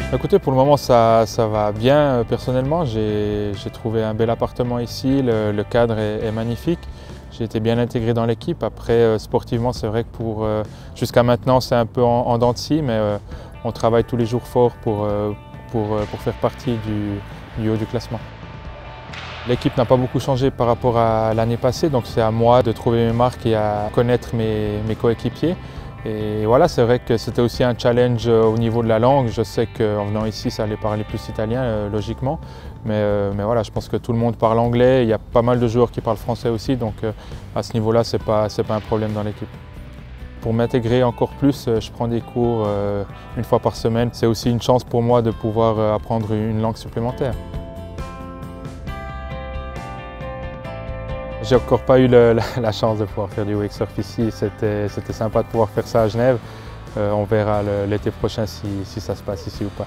Écoutez, pour le moment ça va bien. Personnellement, j'ai trouvé un bel appartement ici, le cadre est magnifique. J'ai été bien intégré dans l'équipe. Après, sportivement, c'est vrai que jusqu'à maintenant, c'est un peu en dents de scie, mais on travaille tous les jours fort pour faire partie du haut du classement. L'équipe n'a pas beaucoup changé par rapport à l'année passée, donc c'est à moi de trouver mes marques et à connaître mes coéquipiers. Et voilà, c'est vrai que c'était aussi un challenge au niveau de la langue. Je sais qu'en venant ici, ça allait parler plus italien, logiquement. Mais voilà, je pense que tout le monde parle anglais. Il y a pas mal de joueurs qui parlent français aussi, donc à ce niveau-là, c'est pas un problème dans l'équipe. Pour m'intégrer encore plus, je prends des cours une fois par semaine. C'est aussi une chance pour moi de pouvoir apprendre une langue supplémentaire. J'ai encore pas eu la chance de pouvoir faire du wakesurf ici. C'était sympa de pouvoir faire ça à Genève. On verra l'été prochain si ça se passe ici ou pas.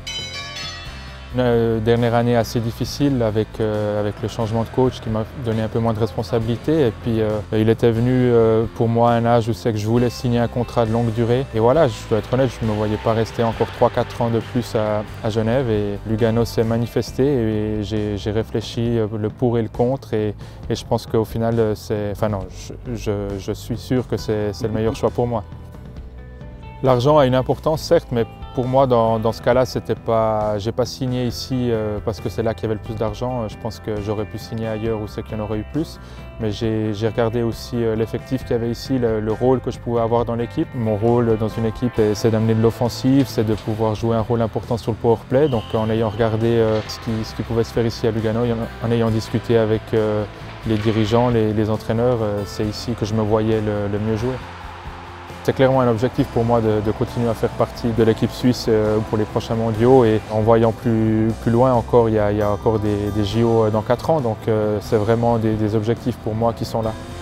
Une dernière année assez difficile avec le changement de coach qui m'a donné un peu moins de responsabilités. Et puis il était venu pour moi à un âge où c'est que je voulais signer un contrat de longue durée. Et voilà, je dois être honnête, je ne me voyais pas rester encore 3-4 ans de plus à Genève. Et Lugano s'est manifesté et j'ai réfléchi le pour et le contre. Et je pense qu'au final, je suis sûr que c'est le meilleur choix pour moi. L'argent a une importance, certes, mais pour moi, dans ce cas-là, j'ai pas signé ici parce que c'est là qu'il y avait le plus d'argent. Je pense que j'aurais pu signer ailleurs où c'est qu'il y en aurait eu plus. Mais j'ai regardé aussi l'effectif qu'il y avait ici, le rôle que je pouvais avoir dans l'équipe. Mon rôle dans une équipe, c'est d'amener de l'offensive, c'est de pouvoir jouer un rôle important sur le powerplay. Donc en ayant regardé ce qui pouvait se faire ici à Lugano, en ayant discuté avec les dirigeants, les entraîneurs, c'est ici que je me voyais le mieux jouer. C'est clairement un objectif pour moi de continuer à faire partie de l'équipe suisse pour les prochains mondiaux et en voyant plus loin encore, il y a encore des JO dans 4 ans, donc c'est vraiment des objectifs pour moi qui sont là.